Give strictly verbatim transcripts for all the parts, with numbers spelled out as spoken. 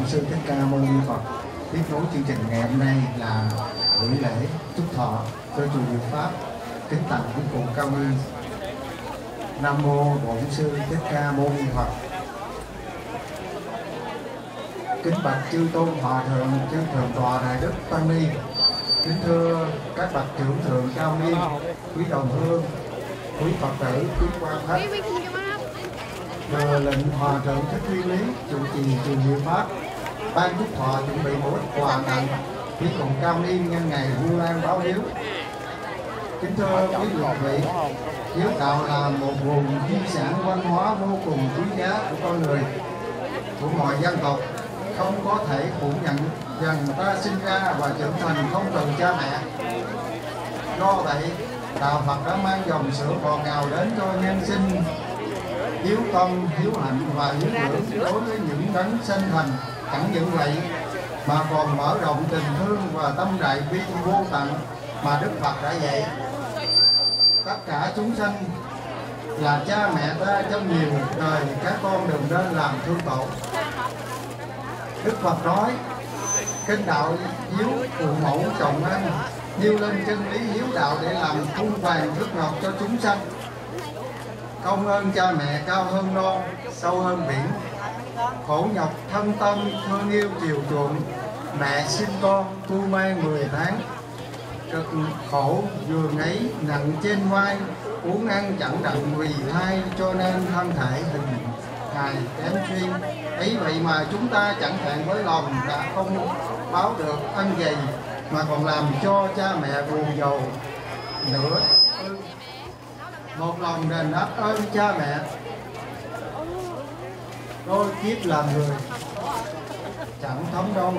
Sư Thích Ca Mâu Ni Phật. Tiếp nối chương trình ngày hôm nay là buổi lễ chúc thọ cho chùa Diệu Pháp. Kính tặng quý cụ cao niên. Nam mô Bổn Sư Thích Ca Mâu Ni Phật. Kính bạch chư tôn hòa thượng, chư thượng tọa đại đức tăng ni. Kính thưa các bậc trưởng thượng cao niên, quý đồng hương, quý Phật tử, quý quan khách. Nhờ lệnh hòa thượng Thích Nguyên Lý chủ trì chùa Diệu Pháp, ban chúc thọ chuẩn bị một ít quà tặng quý cụ cao niên nhân ngày Vu Lan báo hiếu. Kính thưa quý vị vị, hiếu đạo là một nguồn di sản văn hóa vô cùng quý giá của con người, của mọi dân tộc. Không có thể phủ nhận rằng ta sinh ra và trưởng thành không cần cha mẹ. Do vậy, đạo Phật đã mang dòng sữa ngọt ngào đến cho nhân sinh hiếu tâm, hiếu hạnh và hiếu dưỡng đối với những đấng sinh thành. Chẳng những vậy mà còn mở rộng tình thương và tâm đại bi vô tận mà Đức Phật đã dạy. Tất cả chúng sanh là cha mẹ ta trong nhiều đời, các con đừng nên làm thương tổn. Đức Phật nói kinh đạo hiếu phụ mẫu trọng ăn, nêu lên chân lý hiếu đạo để làm cung vàng nước ngọc cho chúng sanh. Công ơn cha mẹ cao hơn non, sâu hơn biển. Khổ nhọc thân tâm thương yêu chiều chuộng, mẹ sinh con tu mang mười tháng. Cực khổ giường ấy nặng trên vai, uống ăn chẳng đặng vì thai, cho nên thân thể hình hài kém suy. Ấy vậy mà chúng ta chẳng hạn với lòng đã không báo được ân gì, mà còn làm cho cha mẹ buồn giàu nữa. Một lòng đền đáp ơn cha mẹ, đôi kiếp làm người chẳng thấm đâu.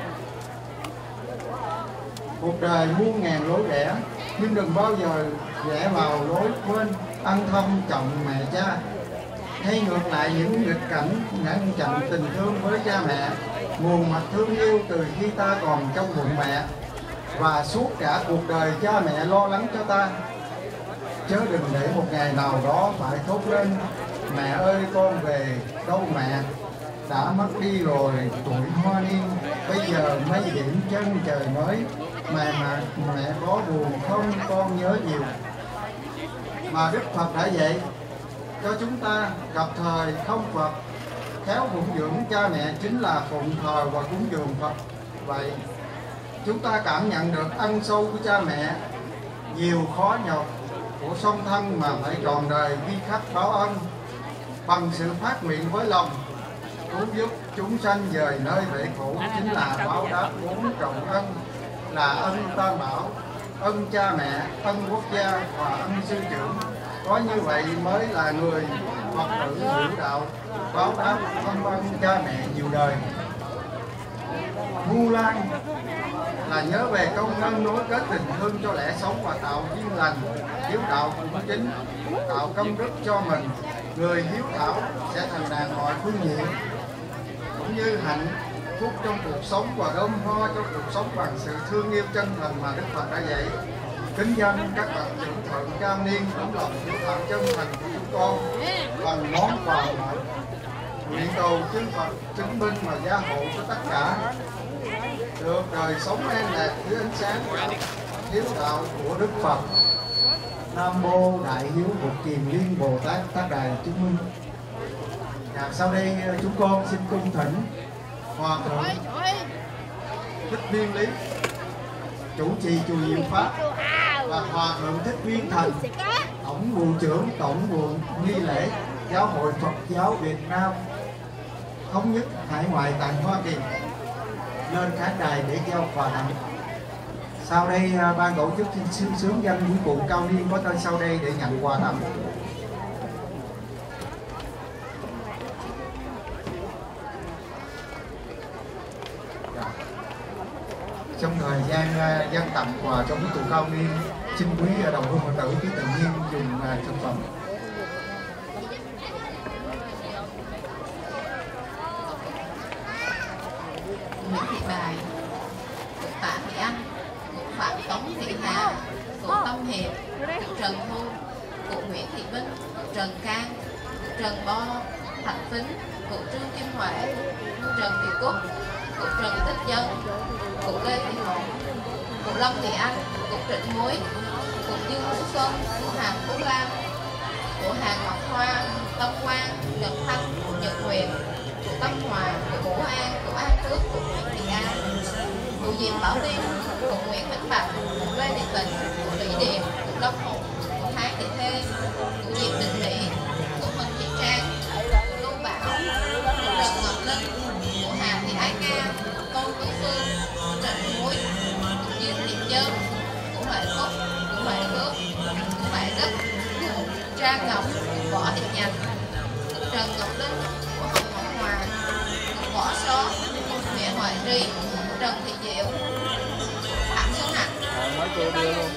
Cuộc đời muôn ngàn lối rẽ, nhưng đừng bao giờ rẽ vào lối quên ân thâm trọng mẹ cha. Hay ngược lại, những nghịch cảnh ngăn chặn tình thương với cha mẹ, nguồn mạch thương yêu từ khi ta còn trong bụng mẹ, và suốt cả cuộc đời cha mẹ lo lắng cho ta. Chớ đừng để một ngày nào đó phải thốt lên mẹ ơi con về đâu mẹ, đã mất đi rồi tuổi hoa niên, bây giờ mây điểm chân trời mới, mà mà mẹ có buồn không con nhớ nhiều. Mà Đức Phật đã dạy cho chúng ta gặp thời không Phật, khéo phụng dưỡng cha mẹ chính là phụng thờ và cúng dường Phật. Vậy chúng ta cảm nhận được ân sâu của cha mẹ, nhiều khó nhọc của song thân mà phải trọn đời ghi khắc báo ân, bằng sự phát nguyện với lòng cứu giúp chúng sanh dời nơi bể khổ, chính là báo đáp bốn trọng ân, là ân tam bảo, ân cha mẹ, ân quốc gia và ân sư trưởng. Có như vậy mới là người Phật tử hiểu đạo, báo đáp ân ân cha mẹ nhiều đời. Vu Lan là nhớ về công ân nối kết tình thương cho lẽ sống và tạo duyên lành. Hiếu đạo cũng chính tạo công đức cho mình. Người hiếu thảo sẽ thành đạt mọi phương diện, cũng như hạnh phúc trong cuộc sống và đơm hoa cho cuộc sống bằng sự thương yêu chân thành mà Đức Phật đã dạy. Kính dân các bậc trưởng thượng cao niên tấm lòng hiếu thảo chân thành của chúng con bằng món quà này, nguyện cầu chư Phật chứng minh và gia hộ cho tất cả được đời sống an lạc dưới ánh sáng hiếu đạo của Đức Phật. Nam mô Đại Hiếu Một Kiền Liên Bồ Tát Tác Đài chứng minh. À, sau đây chúng con xin cung thỉnh Hòa thượng Thích Nguyên Lý chủ trì chùa Diệu Pháp và Hòa thượng Thích Nguyên Thành tổng vụ trưởng tổng vụ nghi lễ Giáo hội Phật giáo Việt Nam thống nhất hải ngoại tại Hoa Kỳ lên khán đài để giao quà tặng. Sau đây ban tổ chức xin sướng danh quý cụ cao niên có tên sau đây để nhận quà tặng. Trong thời gian dân tặng quà cho quý cụ cao niên, xin quý đồng hương Phật tử cứ tự nhiên dùng thực phẩm. Nguyễn Thị Bài, Tạ Thị Anh, Phạm Tống Thị Hà, cụ Tâm Hiệp, Trần Thu, cụ Nguyễn Thị Vinh, Trần Cang, Trần Bo, Thạch Tính, cụ Trương Kim Huệ, cụ Trần Thị Cúc, cụ Trần Tích Dân, cụ Lê Thị Hồng, cụ Lâm Thị Anh, cụ Trịnh Muối, cụ Dương Vũ Xuân, cụ Hàm Phú Lam, cụ Hàng Ngọc Hoa, Tâm Quang, Nhật Thanh, cụ Nhật Huyền, cụ Tâm Hòa, cụ Vũ An, cụ An Phước, cụ Nguyễn Thị An, cụ Diệm Bảo Liên, cụ Nguyễn Minh Bạch, cụ Lê Thị Tình, cụ Lý Điềm, cụ Long Hùng, cụ Thái Thị Thê, cụ Diệp Đình Mỹ, cụ Huỳnh Thị Trang, cụ Lưu Bảo, cụ Trần Ngọc Linh, cụ Hà Thị Ái Ca, cụ Tôn Tú Phương, cụ Trần Muối, cụ Dương Thị Dân, cụ Huệ Phúc, cụ Huệ Ước, cụ Huệ Đức, cụ Trang Ngọc, cụ Võ Thị Nhành, cụ Trần Ngọc Linh, cụ Hồng Ngọc Hòa, cụ Võ Số, cụ Nguyễn Hoài Ri, cụ Trần Thị Diệu, Phạm Xuân Hạnh, nói cô đưa luôn.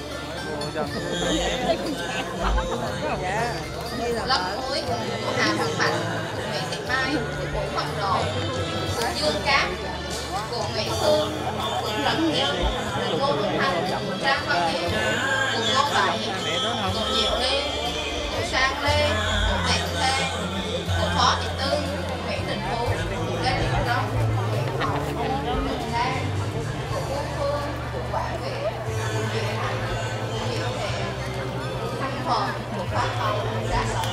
Lâm Muối, cụ Hà Văn Bạch, cụ Nguyễn Thị Mai, cụ Vũ Văn Độ, cụ Dương Cát, cụ Nguyễn Phương, cụ Trần Nhân, cụ Ngô Hồng Thanh, cụ Trang Văn Hiệp, cụ Ngô Bảy, cụ Diệu Liên, cụ Sang Lê, cụ Tẹt Thê, cụ Phó Thị Tư, cụ Nguyễn Đình Phú, cụ Lê Thị Đông, cụ Nguyễn Hậu, cụ Trần Lan, cụ Vũ Phương, cụ Quả Việt, cụ Diệu Thành, cụ Diệu Thiện, cụ Thanh Thuận, cụ Phát Hậu, cụ Đá Lợi,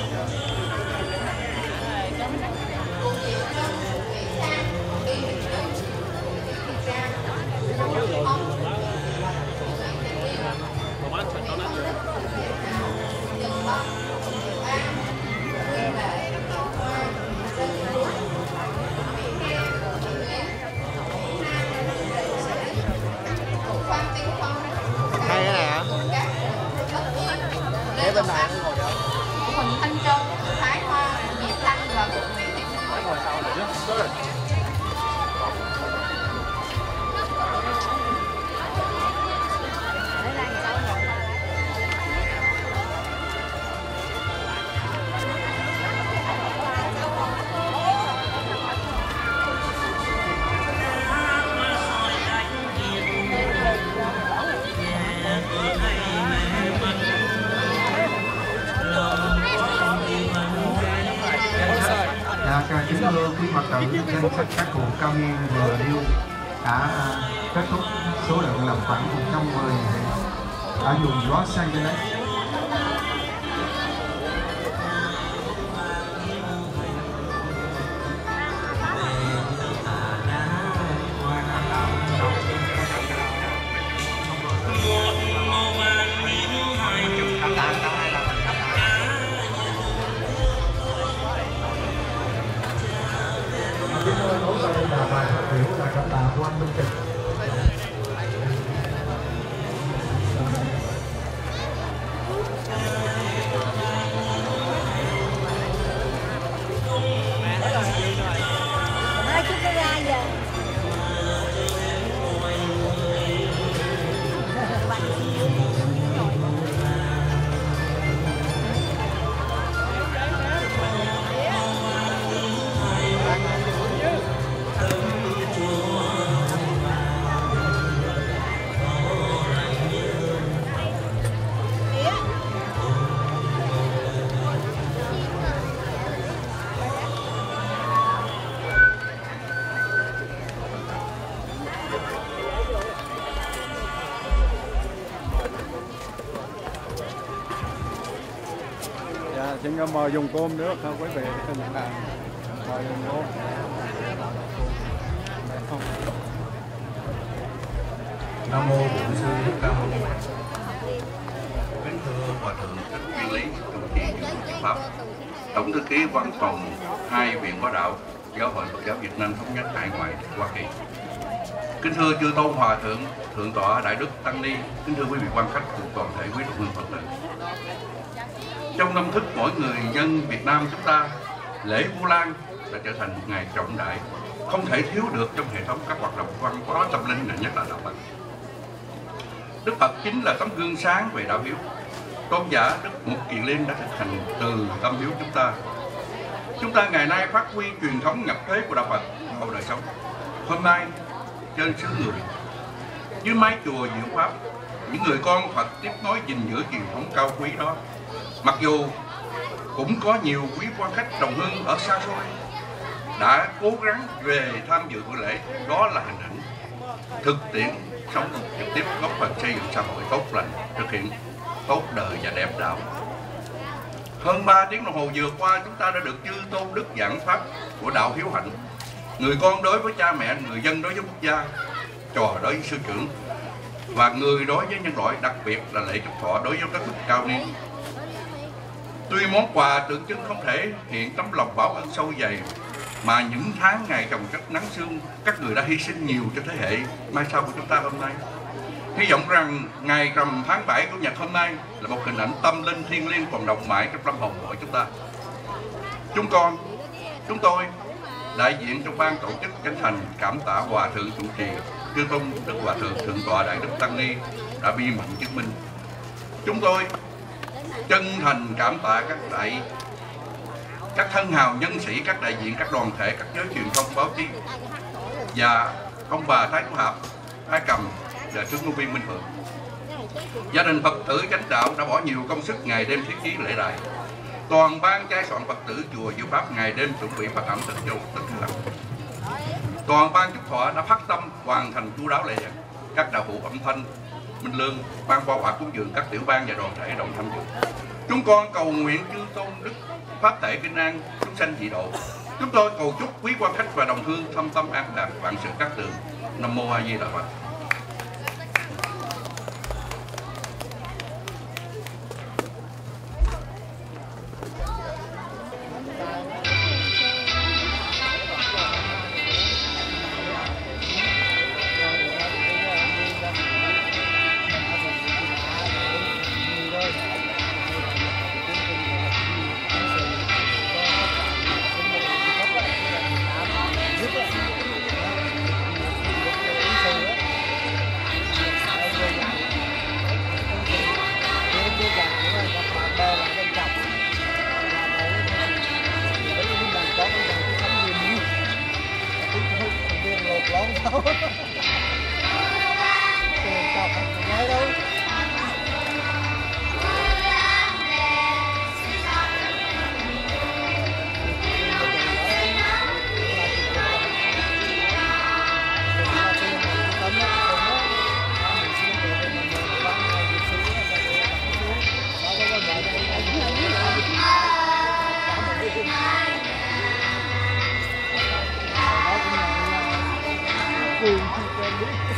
cụ Diệu Trân, cụ Nguyễn Khang, cụ Y Thị Trân, cụ Nguyễn Thị Trang, cụ Nguyễn Thị Hồng, cụ Nguyễn Thị Bạch, cụ Nguyễn Thị Liên, cụ Nguyễn Văn Đức, cụ Diệu Hào, cụ Dân Bắc, cụ Diệu An, cụ Nguyên Lệ, cụ Hoa, cụ Lê Thị Lúa, cụ Nguyễn Nga, cụ Thị Nguyễn, cụ Nguyễn Nam, cụ Lê Thị Sĩ, cụ Phan Tiến Phong, cụ Hay cái này hả? cụ Cát, cụ Tất Nhiên, cụ Lê Ngọc Anh, cụ Huỳnh Thanh Châu, cụ Thái Hoa, cụ Diệp Thanh và cụ Nguyễn Thị Phương. Ngồi sau này chứ. Dạ, kính thưa quý Phật tử, danh sách các cụ cao niên vừa nêu đã kết thúc số lượng là khoảng một trăm mười ở vùng Los Angeles. Kính thưa nối sau đây là bài phát biểu là cảm tạ của anh Minh Trực. Hai chút cái ra giờ. Dạ, xin mời dùng cơm nữa thưa quý vị, xin nhận đàn mời dùng cơm. Nam mô Bổn Sư Thích Ca Mâu Ni. Kính thưa Hòa thượng Thích Nguyên Lý, trụ trì Pháp, Tổng thư ký văn phòng hai viện Bá đạo Giáo hội Phật giáo Việt Nam thống nhất hải ngoại Hoa Kỳ. Kính thưa chư tôn hòa thượng, thượng tọa Đại đức Tăng Ni, kính thưa quý vị quan khách cùng toàn thể quý đồng hương Phật tử. Trong tâm thức mỗi người dân Việt Nam chúng ta, lễ Vu Lan đã trở thành một ngày trọng đại, không thể thiếu được trong hệ thống các hoạt động văn hóa tâm linh, này nhất là đạo Phật. Đức Phật chính là tấm gương sáng về đạo hiếu. Tôn giả Đức Mục Kiền Liên đã thực hành từ tâm hiếu chúng ta. Chúng ta ngày nay phát huy truyền thống nhập thế của đạo Phật vào đời sống. Hôm nay trên xứ người, dưới mái chùa Diệu Pháp, những người con Phật tiếp nối gìn giữ truyền thống cao quý đó. Mặc dù cũng có nhiều quý quan khách đồng hương ở xa xôi, đã cố gắng về tham dự buổi lễ. Đó là hình ảnh thực tiễn sống trực tiếp góp phần xây dựng xã hội tốt lành, thực hiện tốt đời và đẹp đạo. Hơn ba tiếng đồng hồ vừa qua, chúng ta đã được chư tôn đức giảng pháp của đạo hiếu hạnh. Người con đối với cha mẹ, người dân đối với quốc gia, trò đối với sư trưởng, và người đối với nhân loại, đặc biệt là lễ chúc thọ đối với các bậc cao niên. Tuy món quà tượng trưng không thể hiện tấm lòng báo ân sâu dày, mà những tháng ngày trồng chất nắng sương, các người đã hy sinh nhiều cho thế hệ mai sau của chúng ta hôm nay. Hy vọng rằng ngày rằm tháng bảy của Nhật hôm nay là một hình ảnh tâm linh thiêng liêng còn động mãi trong tâm hồn của chúng ta. Chúng con, chúng tôi, đại diện trong ban tổ chức chân thành cảm tạ Hòa thượng chủ trì Chư Tôn Đức Hòa thượng Thượng tọa Đại Đức Tăng Ni đã bi mẫn chứng minh. Chúng tôi chân thành cảm tạ các đại các thân hào nhân sĩ, các đại diện các đoàn thể, các giới truyền thông báo chí và ông bà Thái Thủ Hạp, Thái Cầm và tướng ngôn viên Minh Phượng. Gia đình Phật tử chánh đạo đã bỏ nhiều công sức ngày đêm thiết chí lễ đài. Toàn ban trai soạn Phật tử chùa Diệu Pháp ngày đêm chuẩn bị phát ẩm tịnh châu tất cả. Toàn ban chúc thọ đã phát tâm hoàn thành chu đáo lễ nhạc. Các đạo hữu âm thanh, Minh Lương, ban qua quả cúng dường, các tiểu ban và đoàn thể đồng tham dự. Chúng con cầu nguyện chư tôn đức pháp thể kinh an, chúng sanh dị độ. Chúng tôi cầu chúc quý quan khách và đồng hương thâm tâm an lạc, vạn sự cát tường. Nam mô A Di Đà Phật. Hãy subscribe cho kênh Ghiền Mì Gõ để không bỏ lỡ những video hấp dẫn.